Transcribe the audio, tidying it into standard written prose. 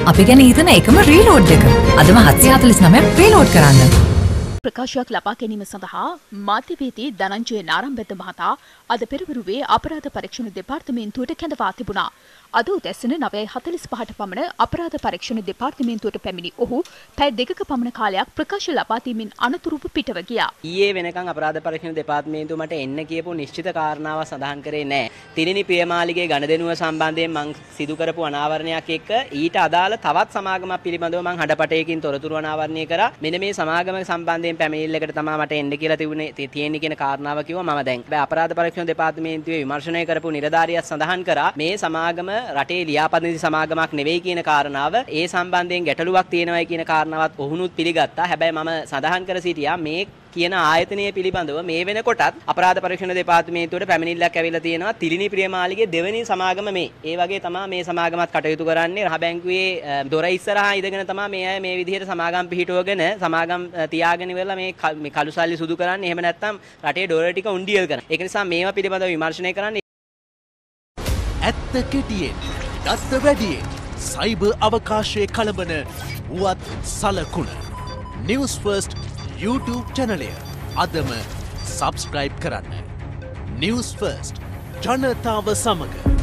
අපි ගැන හිතන එකම රීලෝඩ් එක. අදම 749 රීලෝඩ් කරන්න. ප්‍රකාශයක් ලබා ගැනීම සඳහා මාධ්‍යවේදී ධනංජය නාරම්බෙද්ද මහතා අද පෙරවරුවේ අපරාධ පරීක්ෂණ දෙපාර්තමේන්තුවට කැඳවා තිබුණා. අද උදැසන 9:45ට පමණ අපරාධ පරීක්ෂණ දෙපාර්තමේන්තුවට පැමිණි ඔහු පැය දෙකක පමණ කාලයක් ප්‍රකාශ ලබා දීමින් අනතුරුව පිටව ගියා. ඊයේ වෙනකන් අපරාධ පරීක්ෂණ දෙපාර්තමේන්තුව මට එන්න කියපු නිශ්චිත කාරණාවක් සඳහන් කරේ නැහැ. තිරිණි ප්‍රියමාලිගේ ගණදෙනුව සම්බන්ධයෙන් මං සිදු කරපු අනාවරණයක් එක්ක ඊට අදාළ තවත් සමාගමක් පිළිබඳව මං හඩපටයකින් තොරතුරු අනාවරණය කරා. මෙන්න මේ සමාගම සම්බන්ධයෙන් පැමිණිල්ලකට තමයි මට එන්න කියලා තියෙන්නේ කියන කාරණාව කිව්වා මම දැන්. හැබැයි අපරාධ පරීක්ෂණ දෙපාර්තමේන්තුවේ විමර්ශනය කරපු නිලධාරියා සඳහන් කරා මේ සමාගම රටේ ලියාපදිංචි සමාගමක් නෙවෙයි කියන කාරණාව ඒ සම්බන්ධයෙන් ගැටලුවක් තියෙනවායි කියන කාරණාවත් ඔහුනුත් පිළිගත්තා. හැබැයි මම සඳහන් කර සිටියා මේ කියන ආයතනය පිළිබඳව මේ වෙනකොටත් අපරාධ පරීක්ෂණ දෙපාර්තමේන්තුවට පැමිණිල්ලක් ඇවිල්ලා තියෙනවා. තිරිණි ප්‍රියමාලිගේ දෙවෙනි සමාගම මේ. ඒ වගේ තමයි මේ සමාගමත් කටයුතු කරන්නේ. රහ බැංකුවේ දොර ඉස්සරහා ඉඳගෙන තමයි මේ අය මේ විදිහට සමාගම් පිහිටුවගෙන සමාගම් තියාගෙන ඉවරලා මේ කළු සල්ලි සුදු කරන්නේ. එහෙම නැත්නම් රටේ ඩොලර් ටික උණ්ඩියල් කරන. ඒක නිසා මේවා පිළිබඳව විමර්ශනය කරන්න. ඇත්ත කෙටියෙන් දත්ත වැඩියෙන් සයිබර් අවකාශයේ කලබන වුවත් සලකුණ News First YouTube channel අදම subscribe කරන්න. News First ජනතාව සමග